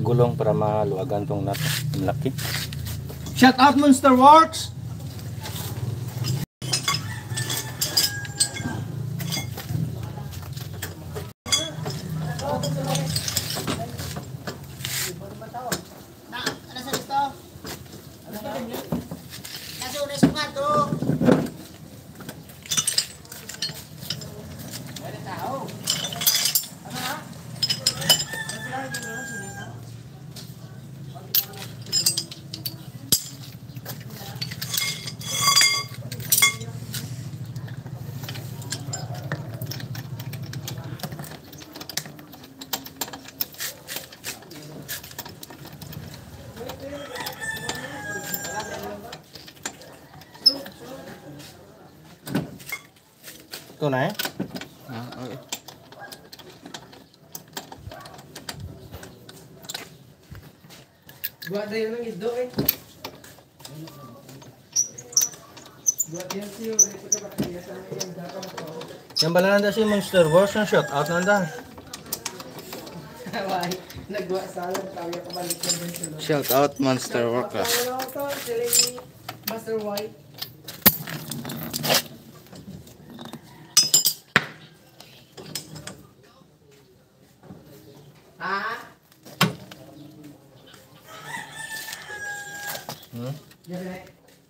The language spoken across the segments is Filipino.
gulong para maluagan tong nut. Laki. Shout out Monster Works. Ito na eh. Okay. Buat dia lang ido eh. Buat dia siyo ito ka bakit sa yung data mo. Yung bala nanda si Monster Wars ng shout out nanda. Why? Nagwa salam tayo ka balik din sila. Shout out Monster Works. Ano to? Sila Master White. Yeah.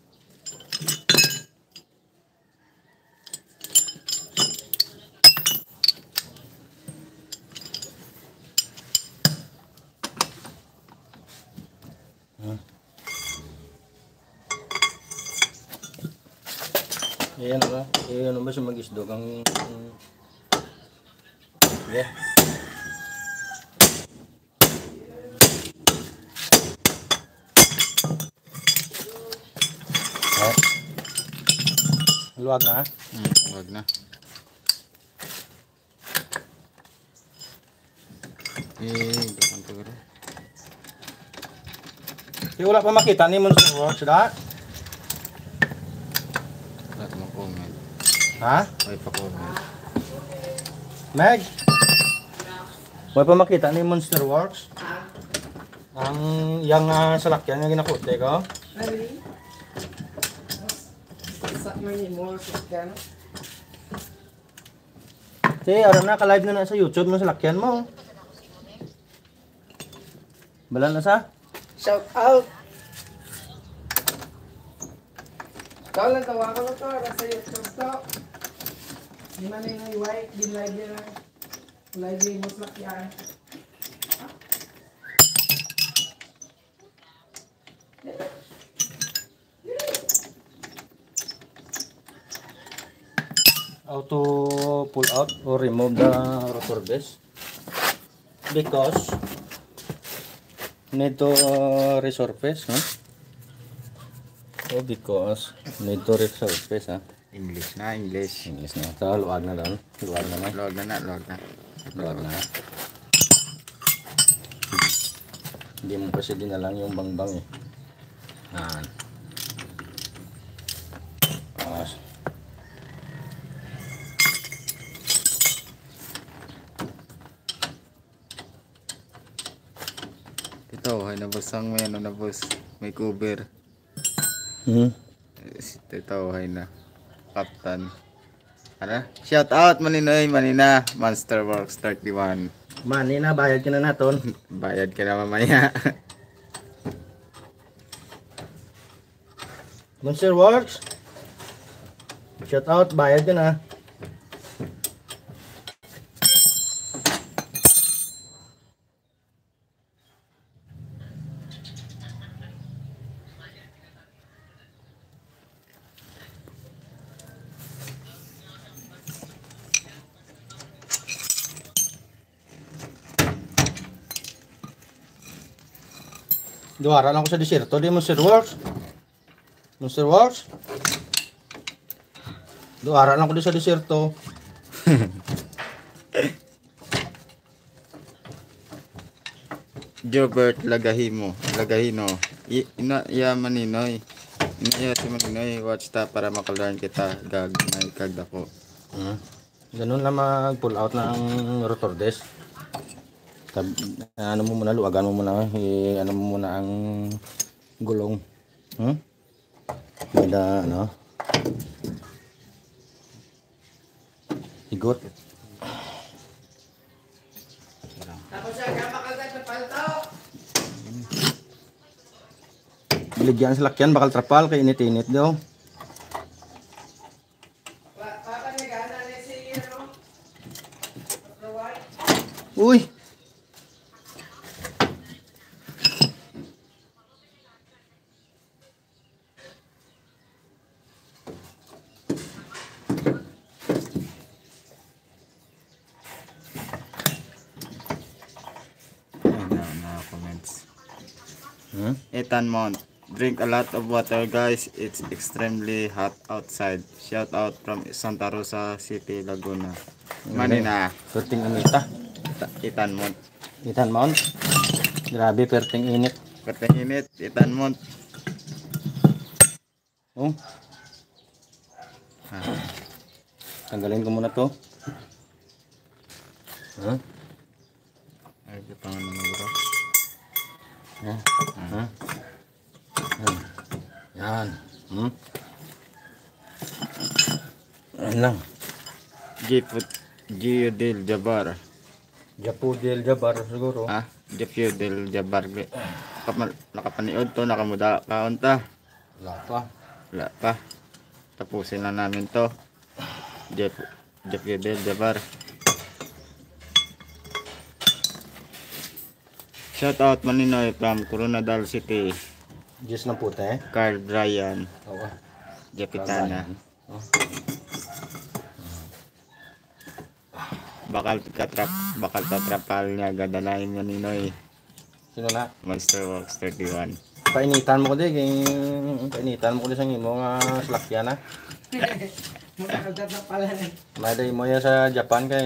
Ayan ba? Ayan ba siya mag-isdog ang... Yeah. Luwag na. Wag na. Gapan to garo. Di wala pa makita ni Monster Works da? Wala mo comment. Ha? Ay pa comment. Meg? Wala pa makita ni Monster Works? Ang yang salakyan yung ginakuti ko? Really? Sak man ni mo sa Si, aram na, ka-live na sa YouTube mo salakyan mo. Bala na sa? Shout out. Kau lang tawa ko to sa YouTube to. Di man yung white din live mo sa yan. Auto pull out or remove the rotor base because need to resurface, huh? Oh, because need to resurface, huh? English na, English. English na. So, luwag na doon. Luwag na na. Log na. Luwag na. Hindi mo kasi dinalang yung bangbang eh. Yan. Ito, ay nabusang may ano na boss. May cover. Ito, ay na. Captain. Ano? Shout out Maninoy, Manina. Monster Works 31. Mani na, bayad ka na naton. Bayad ka na mamaya. Monster Works. Shout out, bayad ka na. Duwara lang ko sa desierto, di Monster Works. Monster Works. Duwara lang ko di sa desierto. Jobert Lagahimo, Lagahino. Ina ya Maninoy. Ina ya si Maninoy, watch ta para makalarn kita gag may kagda ko. Ganun lang mag pull out ng rotor disc. Ano mo muna, luwagan mo muna, ano mo muna ang gulong. Bada, ano, higot. Tapos siya, kapakagat na palto. Biligyan sa lakyan, bakal trapal, kay init-init daw. Papanigaan na si, ano? Rawai. Uy! Comments. Ethan Mount, drink a lot of water guys, it's extremely hot outside. Shout out from Santa Rosa City, Laguna. Manina. Perting inita. Ethan Mount. Ethan Mount. Grabe, perting init. Perting init, Ethan Mount. Oh. Tanggalin ko muna to. Ay, ito pang ano bro. Yan. Yan lang. Giudil Jabar. Japudel Jabar siguro. Giudil Jabar. Nakapaniod to, nakamuda kaunta. Wala pa. Wala pa. Tapusin lang namin to. Giudil Jabar. Shout out Maninoy from Coronadal City. Diyos ng puta eh. Carl Bryan. Oo. Japitana. Bakal tatrapal niya gadalain Maninoy. Sino na? Monster Works 31. Painitan mo ko di. Painitan mo ko di sa ngin mo nga slakyan na. Makakagat na pala na. Maday mo yan sa Japan kay...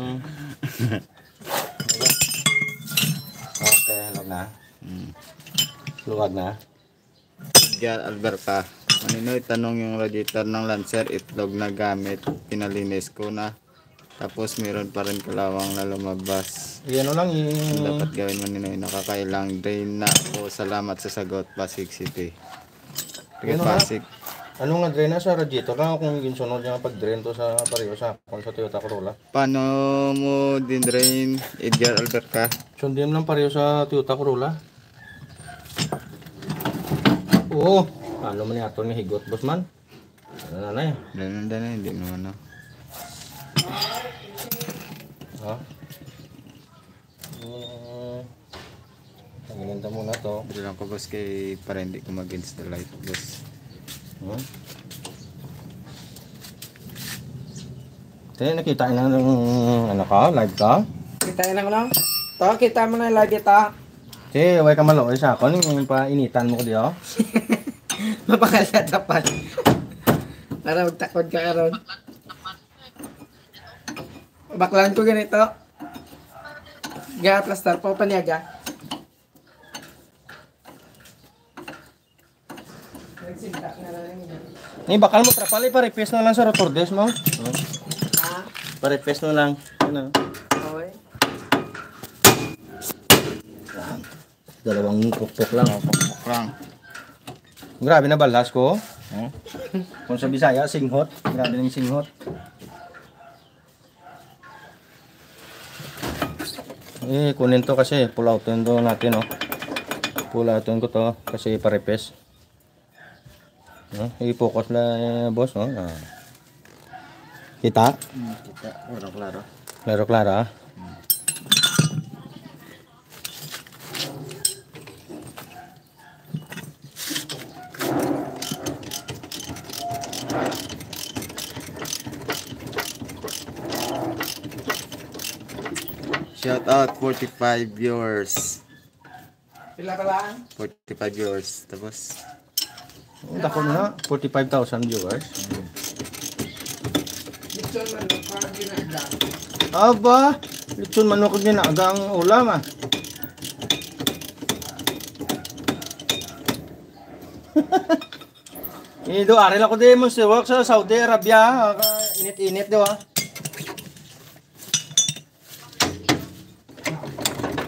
Okay, luwag na. Luwag na. Edgar Alberta. Maninoy, tanong yung radiator ng Lancer, itlog na gamit. Pinalinis ko na. Tapos meron pa rin kalawang na lumabas. Yan lang Ang dapat gawin Maninoy, nakakailang drain na ako. Salamat sa sagot, Pasig City. Ano Pasig. Ano nga drain na sa radiator lang kung ginsunod yung pag-drain to sa pareho sa kung sa Toyota Corolla. Paano mo din drain, Edgar Alberta? Sundin lang pareho sa Toyota Corolla. Oo. Ano man yato ni higot, boss man? Ano na eh. Dana, hindi naman na. Ha? Tanggalin muna to. Bilang ko boss kay para hindi ko mag-against the light boss. Kaya nakita na ng ano ka, live ka? Kita na ko lang. To, kita mo na lagi ta. Kaya way ka maloy sa akon, yung painitan mo ko diyo. Mapakalatapan. Para magtakod ka karon. Baklan ko ganito. Gatras tar po paniaga. Nagsinta na lang yan. Ni bakal mo trapal pa-repace na lang sa rotor des mo. Pa-repace na lang. Ano? Okay. Dalawang pukpok lang. Pukpok lang. Grabe na balas ko. Kung sa Bisaya, singhot. Grabe ng singhot. Kunin to kasi pull out to natin, oh. Pull out ko to kasi pa-repace. I-focus na boss, no? Kita? Kita, klaro. Klaro, ah. Shout out 45 viewers. Pila ka lang? 45 viewers. Tapos Dako na, 45,000 viewers. Lechon man, parang ginagda. Aba, lechon manok din na agang ulam, ah. Ido, aril ako din mo sa work sa Saudi Arabia. Init-init daw, ah.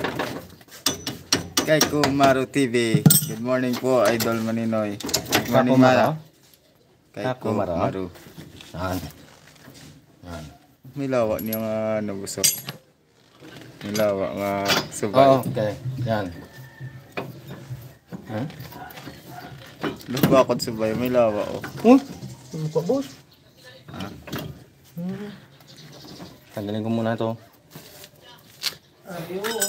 Kay Kumaro TV. Good morning po, Idol Maninoy. Good morning, Kumaro? Mara. Kay Kumaro? Kumaro. Yan. Yan. May lawak niya nga nabusok. May lawak nga subay. Oh, okay. Yan. Hmm? Lubakot subay, may lawak oh. Ano ka, boss? Tanggalin ko muna ito. Ayun.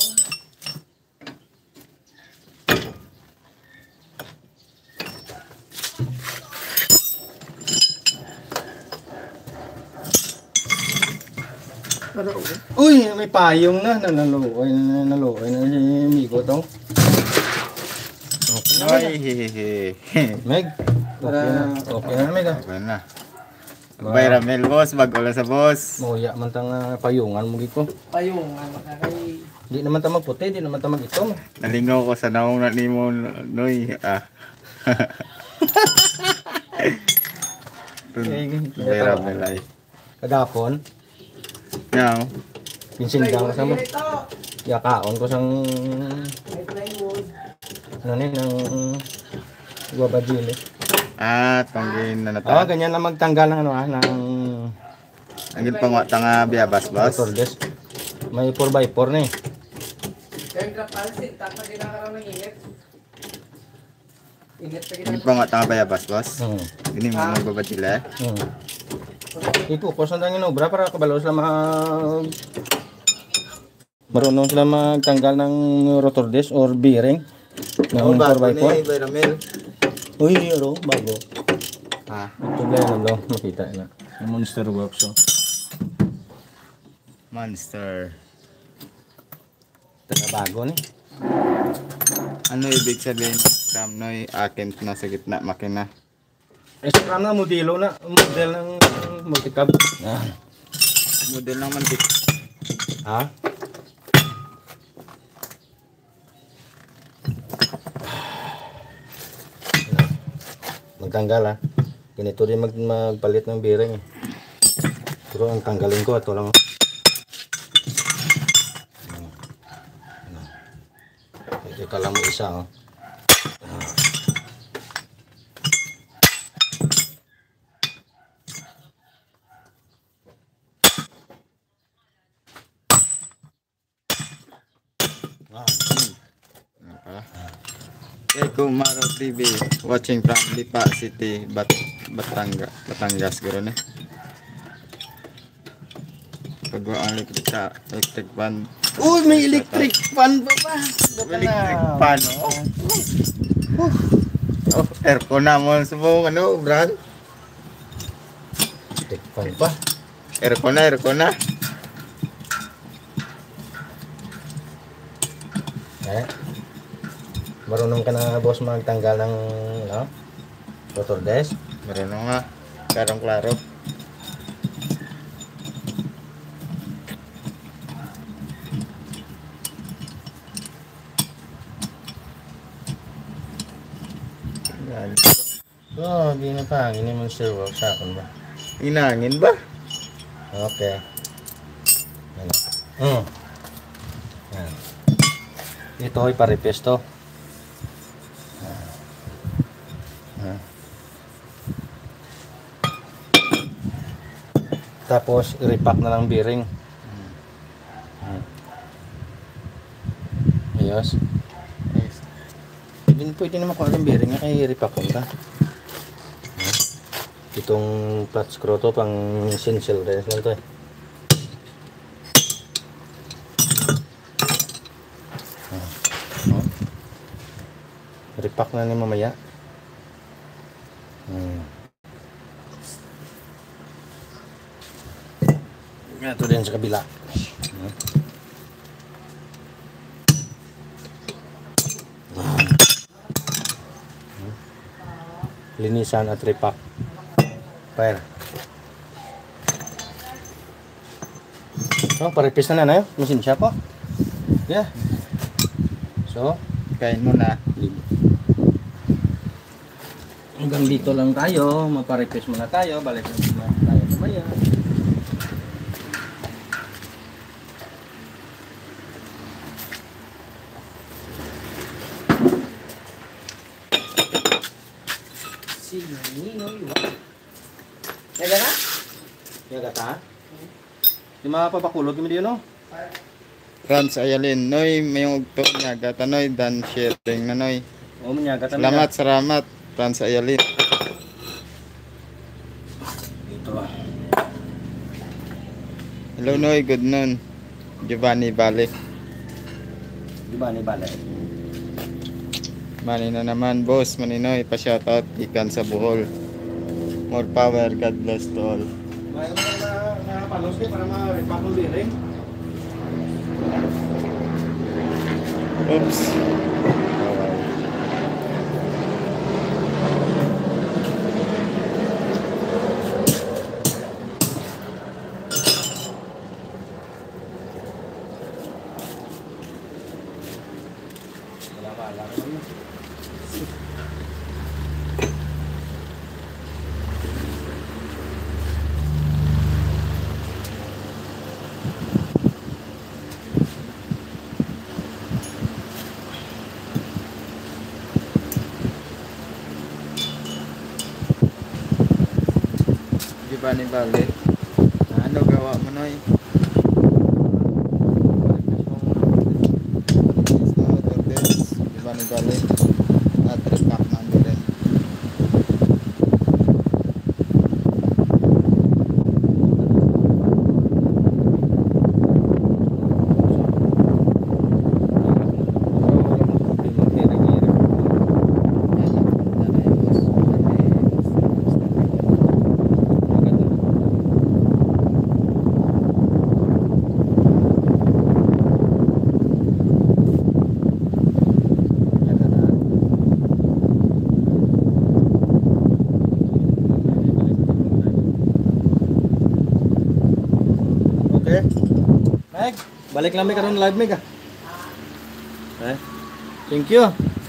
Uy, may payong na. Naluoy na si Migo to. Okay na, Ay, Meg. Okay na, Meg. okay na. Bay Ramel, boss. Bago lang sa boss. Muya man tang payungan mo gito. Payungan, makakay. Di naman ta magputi, di naman ta magitom. Nalingaw ko sa naong na ni mo, Noy. Bay Ramel ay. Kagapon, Yang. pinsindang ko sa mo. Ito. Yakaon ko sang May plywood. ano ni ng guabajili. Tanggin na Ah, nata. ganyan na magtanggal ng ano ng Anggil pangwata nga biyabas, boss. tordes. May 4x4 na eh. Kaya yung pansin, tapos kinakaroon ng init. Init pa Anggil kinakaroon. pangwata nga biyabas, boss. Ini mo magbabadila. Ikukos na tangin obra para kabalo sila marunong sila magtanggal ng rotor disc or bearing ng 4x4. Bay Ramel. Uy, ano, bago. Ah, Ito ba yan, ano, makita na. Yung Monster Works, oh. monster. Taga bago ni. Ano ibig sabihin ng scam, Noy? Akin na sa gitna, makina. Scram na, model ng multicab. Model ng mantik. Ha? Magtanggal ha. Ganito din magpalit ng bearing eh. Pero ang tanggalin ko, ito lang. Ito lang mo isa oh. Kay Kumaro TV, watching from Lipa City, Batangas, gano'n eh. Pagwa ang electric fan. Uy, may electric fan pa ba? Electric fan, oh, aircon na mo sa buong ano, brad. Electric fan pa. Aircon na. Marunong ka na boss magtanggal ng ano? Rotor disc? Marunong nga, klaro. Yan. Oh, di na pa. Ini Monster Works sa akin ba? Inangin ba? Okay. Yan. Yan. Ito ay paripes to. Tapos i-repack na lang bearing. Ayos. Pwede naman kung anong bearing kaya i-repack ko ka. Itong flat screw to pang sinsel rin lang to eh. Repack na ni mamaya. Ito din sa kabila. Linisan at repack. Fire. So, paripis na na yun. Masin siya po. Yeah. So, Kain mo na. hanggang dito lang tayo. Maparipis muna tayo. Balik na tayo mamaya. si Ninoy White. Yaga na? Ya gata. Di mapapakulog mo diyon no? Franz Ayalin, Noy, may ugto niya, gata Noy, dan sharing na Noy. O man gata. Salamat, Franz Ayalin. Dito. Hello Noy, good noon. Giovanni Balik. Di ba ni bale? Mani na naman, boss, Maninoy, pa-shoutout, ikan sa Bohol. More power, God bless to all. May na panos ni para ma-repackle din. Oops. Giovanni Balik. Ano gawa mo Noy? Giovanni Balik. At repack na rin. Okay. Meg, balik lang mi karon live Meg. Eh. Thank you.